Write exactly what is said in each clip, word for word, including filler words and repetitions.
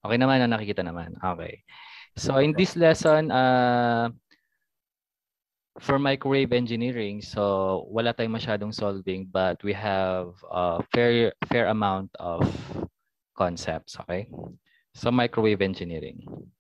Okay naman, no? Nakikita naman. Okay. So in this lesson, uh, for microwave engineering, so wala tayong masyadong solving, but we have a fair fair amount of concepts. Okay. So microwave engineering.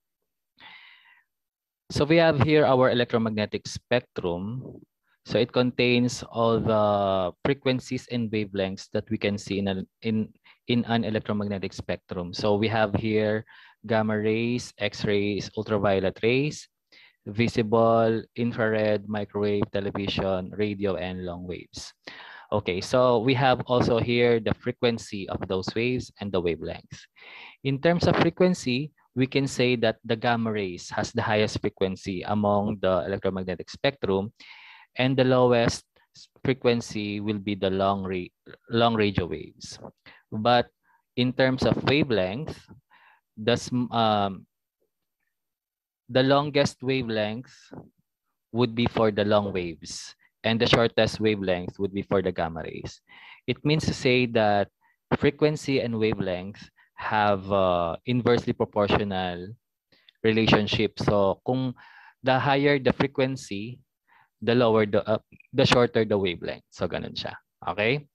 So we have here our electromagnetic spectrum. So it contains all the frequencies and wavelengths that we can see in an, in, in an electromagnetic spectrum. So we have here gamma rays, X-rays, ultraviolet rays, visible, infrared, microwave, television, radio, and long waves. Okay, so we have also here the frequency of those waves and the wavelengths. In terms of frequency, we can say that the gamma rays has the highest frequency among the electromagnetic spectrum, and the lowest frequency will be the long, ra long radio waves. But in terms of wavelength, the, um, the longest wavelength would be for the long waves, and the shortest wavelength would be for the gamma rays. It means to say that frequency and wavelength have uh, inversely proportional relationship. So kung the higher the frequency, the lower the uh, the shorter the wavelength. So ganun siya. Okay?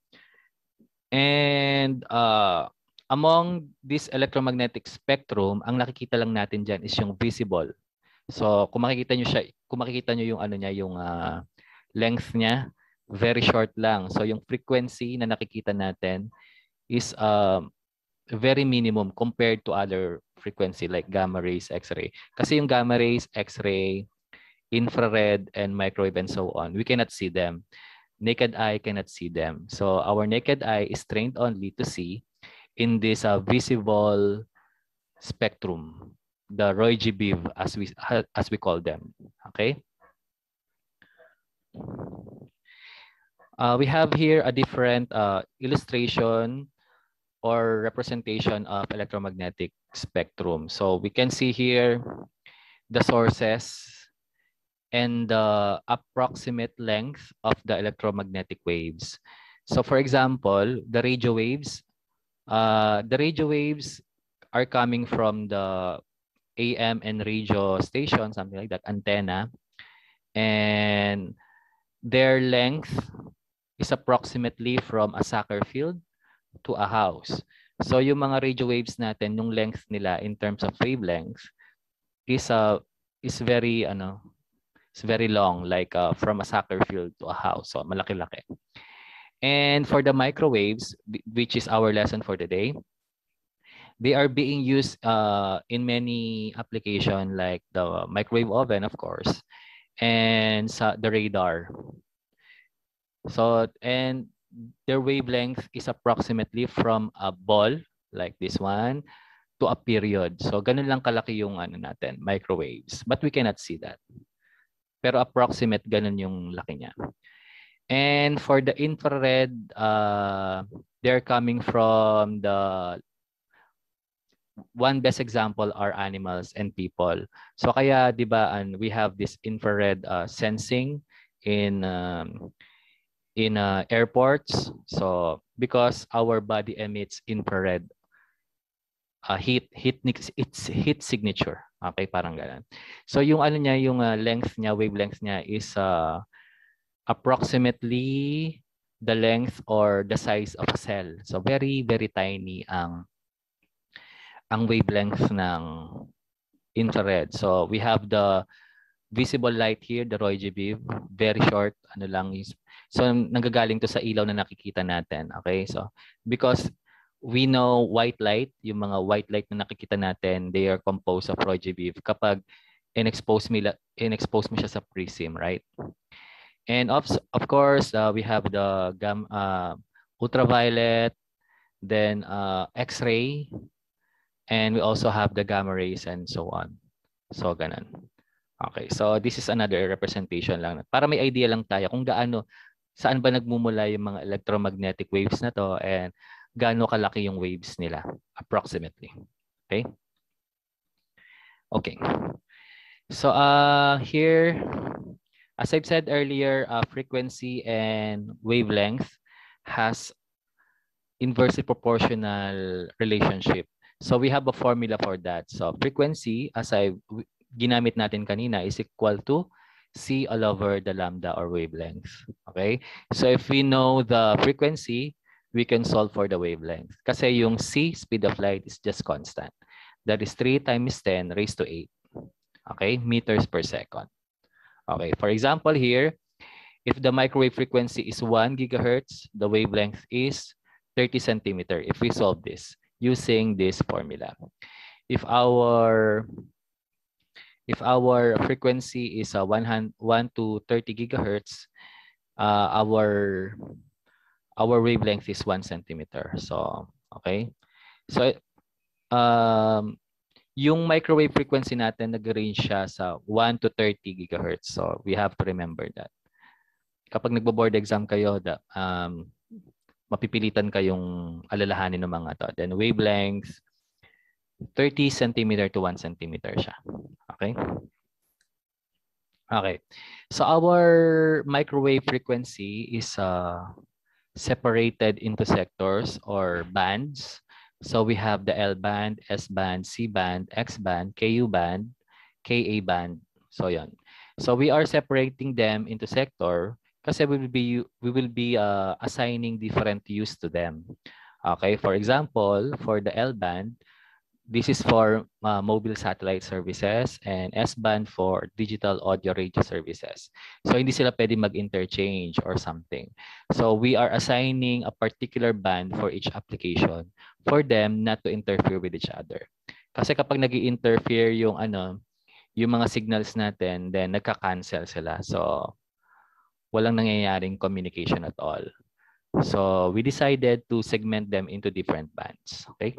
And uh, among this electromagnetic spectrum, ang nakikita lang natin diyan is yung visible. So kung makikita niyo siya, kung makikita niyo yung ano niya, yung uh, length niya, very short lang. So yung frequency na nakikita natin is uh, very minimum compared to other frequency like gamma rays, X-ray. Kasi yung gamma rays, X-ray, infrared, and microwave and so on, we cannot see them. Naked eye cannot see them. So our naked eye is trained only to see in this uh, visible spectrum, the Roy G. Biv as we as we call them. Okay. Uh, we have here a different uh, illustration or representation of electromagnetic spectrum. So we can see here the sources and the approximate length of the electromagnetic waves. So for example, the radio waves, uh, the radio waves are coming from the A M and radio station, something like that, antenna. And their length is approximately from a soccer field to a house. So yung mga radio waves natin, yung length nila in terms of wavelength is uh, is very ano, it's very long, like uh, from a soccer field to a house. So malaki-laki. And for the microwaves, which is our lesson for today, they are being used uh, in many applications like the microwave oven, of course, and sa the radar. So, and their wavelength is approximately from a ball, like this one, to a period. So, ganun lang kalaki yung ano natin, microwaves. But we cannot see that. Pero approximate, ganun yung laki niya. And for the infrared, uh, they're coming from the one best example are animals and people. So kaya, di ba, and we have this infrared uh, sensing in um, in uh, airports. So because our body emits infrared uh, heat, heat, it's heat signature. Okay, parang ganun. So yung ano niya, yung uh, length niya, wavelength niya is uh, approximately the length or the size of a cell. So very, very tiny ang ang wavelength ng infrared. So we have the visible light here, the Roy G. Biv, very short, ano lang is. So nanggagaling to sa ilaw na nakikita natin. Okay, so because we know white light, yung mga white light na nakikita natin, they are composed of Roy G. Biv kapag in-expose mo, in-expose mo siya sa prism, right? And of, of course, uh, we have the gam, uh, ultraviolet, then uh, X-ray, and we also have the gamma rays and so on. So ganun. Okay, so this is another representation lang. Para may idea lang tayo kung gaano, saan ba nagmumula yung mga electromagnetic waves na to and gaano kalaki yung waves nila approximately. Okay? Okay. So uh, here, as I've said earlier, uh, frequency and wavelength has inversely proportional relationship. So we have a formula for that. So frequency, as I ginamit natin kanina, is equal to C all over the lambda or wavelength. Okay? So if we know the frequency, we can solve for the wavelength. Kasi yung C, speed of light, is just constant. That is three times ten raised to eight. Okay? Meters per second. Okay. For example here, if the microwave frequency is one gigahertz, the wavelength is thirty centimeter if we solve this using this formula. If our if our frequency is uh, one to thirty gigahertz, uh, our our wavelength is one centimeter. So, okay. So, um, yung microwave frequency natin nag-range siya sa one to thirty gigahertz. So, we have to remember that. Kapag nagbo-board exam kayo, da, um, mapipilitan kayong alalahanin ng mga to. Then wavelength, thirty centimeter to one centimeter siya. Okay? Okay. So our microwave frequency is uh, separated into sectors or bands. So we have the L band, S band, C band, X band, K U band, K A band. So yan. So we are separating them into sector kasi we will be we will be uh, assigning different use to them. Okay, for example, for the L band, this is for uh, mobile satellite services, and S band for digital audio radio services. So hindi sila pwede mag-interchange or something. So we are assigning a particular band for each application for them not to interfere with each other. Kasi kapag nag-i-interfere yung ano, yung mga signals natin, then nagka-cancel sila. So walang nangyayaring communication at all. So we decided to segment them into different bands. Okay?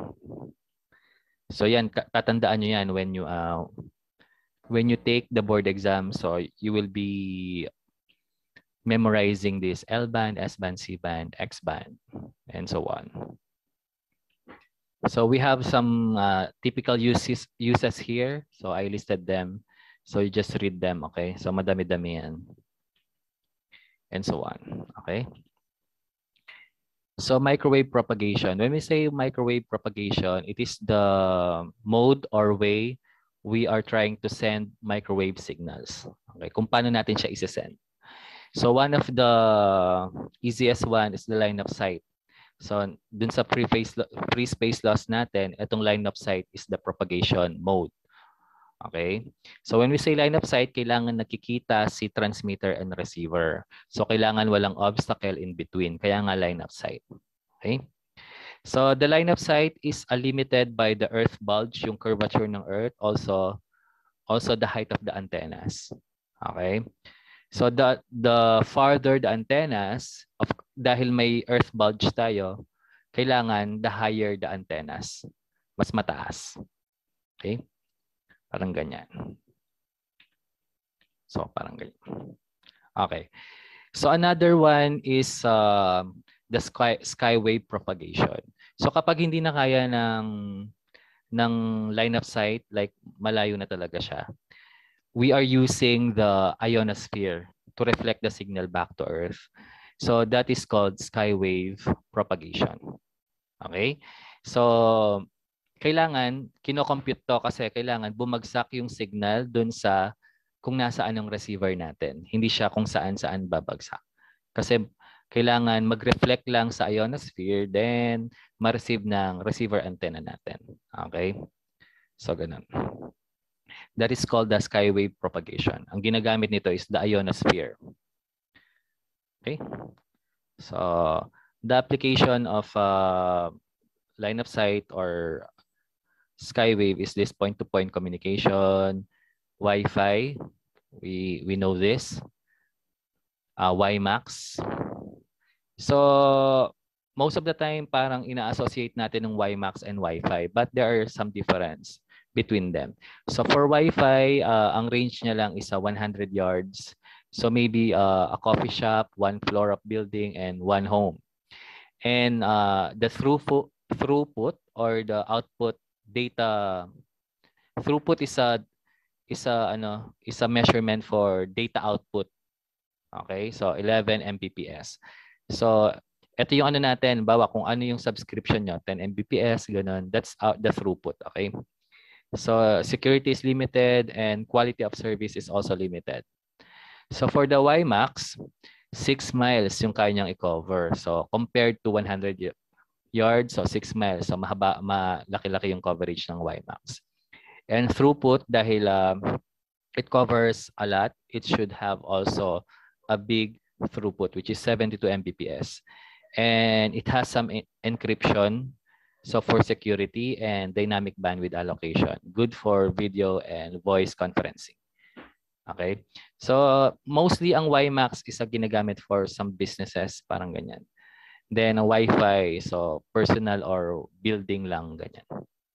So yan, tatandaan nyo yan when you uh, when you take the board exam. So you will be memorizing this L band, S band, C band, X band, and so on. So we have some uh, typical uses uses here. So I listed them. So you just read them, okay? So madami-dami yan. And so on, okay? So microwave propagation. When we say microwave propagation, it is the mode or way we are trying to send microwave signals. Okay, kung paano natin siya isi-send. So one of the easiest one is the line of sight. So dun sa free space free space loss natin, itong line of sight is the propagation mode. Okay? So when we say line of sight, kailangan nakikita si transmitter and receiver. So kailangan walang obstacle in between. Kaya nga line of sight. Okay? So the line of sight is limited by the earth bulge, yung curvature ng earth, also also the height of the antennas. Okay? So the the farther the antennas, of dahil may earth bulge tayo, kailangan the higher the antennas. Mas mataas. Okay? Parang ganyan. So, parang ganyan. Okay. So, another one is uh, the sky, skywave propagation. So, kapag hindi na kaya ng, ng line of sight, like malayo na talaga siya, we are using the ionosphere to reflect the signal back to Earth. So, that is called skywave propagation. Okay? So, kailangan, kinocompute to kasi kailangan bumagsak yung signal dun sa kung nasaan ang receiver natin. Hindi siya kung saan-saan babagsak. Kasi kailangan mag-reflect lang sa ionosphere, then ma-receive ng receiver antenna natin. Okay? So, ganun. That is called the skywave propagation. Ang ginagamit nito is the ionosphere. Okay? So, the application of uh, line of sight or skywave is this point-to-point communication, Wi-Fi, we, we know this, uh, WiMAX. So, most of the time, parang ina-associate natin ng WiMAX and Wi-Fi, but there are some difference between them. So, for Wi-Fi, uh, ang range niya lang is uh, one hundred yards. So, maybe uh, a coffee shop, one floor of building, and one home. And uh, the throughput, throughput or the output data throughput is a is a ano is a measurement for data output. Okay, so eleven megabits per second. So Ito yung ano natin, bawa kung ano yung subscription nyo, ten Mbps, ganun. That's uh, the throughput, okay? So security is limited and quality of service is also limited. So for the WiMAX, six miles yung kaya niyang i-cover. So compared to one hundred yards, so six miles. So mahaba, malaki-laki yung coverage ng WiMAX. And throughput, dahil uh, it covers a lot, it should have also a big throughput, which is seventy-two Mbps. And it has some encryption, so for security and dynamic bandwidth allocation. Good for video and voice conferencing. Okay? So mostly ang WiMAX is a ginagamit for some businesses, parang ganyan. Then a Wi-Fi, so personal or building lang, ganyan.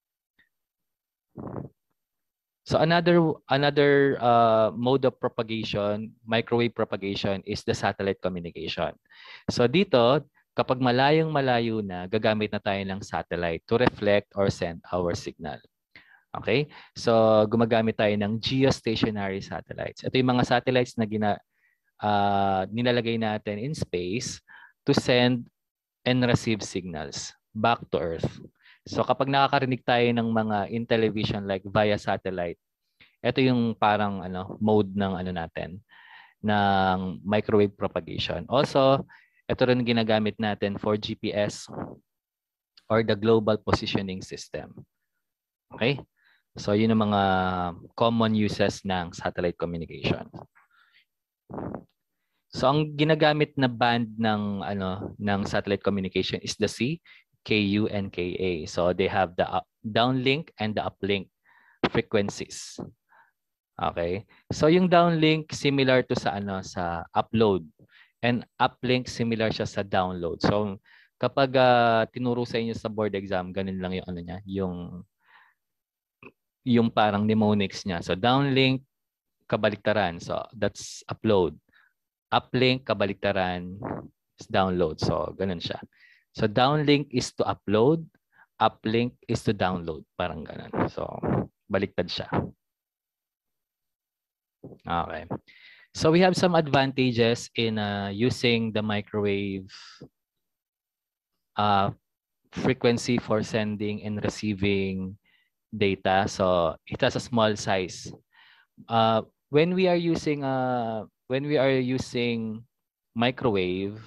So another another uh, mode of propagation, microwave propagation, is the satellite communication. So dito, kapag malayong malayo na, gagamit na tayo ng satellite to reflect or send our signal. Okay? So gumagamit tayo ng geostationary satellites. Ito yung mga satellites na gina, uh, nilalagay natin in space to send and receive signals back to Earth. So kapag nakakarinig tayo ng mga in television like via satellite, ito yung parang ano mode ng ano natin ng microwave propagation. Also, ito rin ginagamit natin for G P S or the Global Positioning System. Okay? So yun ang mga common uses ng satellite communication. So ang ginagamit na band ng ano ng satellite communication is the C, K U, and K A. So they have the up, downlink and the uplink frequencies. Okay? So yung downlink similar to sa ano sa upload and uplink similar siya sa download. So kapag uh, tinuro sa inyo sa board exam, ganun lang yung ano niya, yung yung parang mnemonics niya. So downlink kabaliktaran. So that's upload. Uplink, kabaliktaran, is download. So, ganun siya. So, downlink is to upload. Uplink is to download. Parang ganun. So, baliktad siya. Okay. So, we have some advantages in uh, using the microwave uh, frequency for sending and receiving data. So, it has a small size. Uh, when we are using uh, when we are using microwave,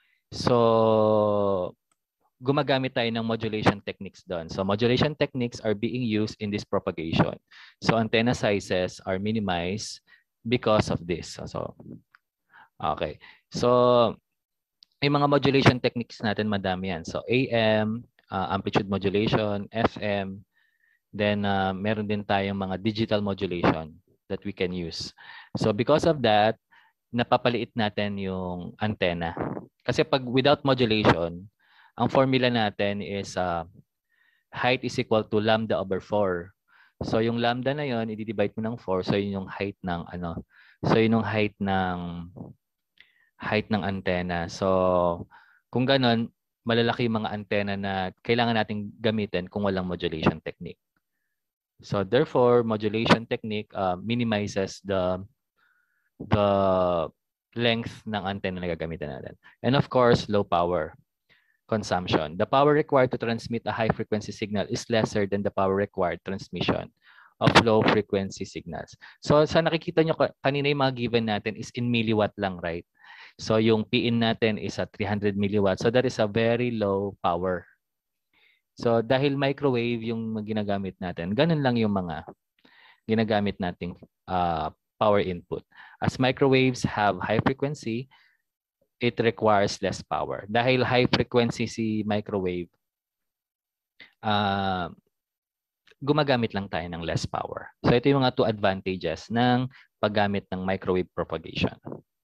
so gumagamit tayo ng modulation techniques doon. So modulation techniques are being used in this propagation. So antenna sizes are minimized because of this. So okay. So yung mga modulation techniques natin madami yan. So A M, uh, amplitude modulation, F M, then uh, meron din tayong mga digital modulation that we can use. So because of that, napapaliit natin yung antenna. Kasi pag without modulation, ang formula natin is uh, height is equal to lambda over four. So yung lambda na yon, i-divide mo ng four, so yun yung height ng ano. So yun yung height ng height ng antenna. So kung ganun, malalaki yung mga antenna na kailangan nating gamitin kung walang modulation technique. So therefore, modulation technique uh, minimizes the the length ng antenna na gagamitin natin. And of course, low power consumption. The power required to transmit a high frequency signal is lesser than the power required transmission of low frequency signals. So sa nakikita nyo kanina yung mga given natin is in milliwatt lang, right? So yung P in natin is at three hundred milliwatts. So that is a very low power. So dahil microwave yung ginagamit natin, ganun lang yung mga ginagamit nating uh, power input. As microwaves have high frequency, it requires less power. Dahil high frequency si microwave, uh, gumagamit lang tayo ng less power. So ito yung mga two advantages ng paggamit ng microwave propagation.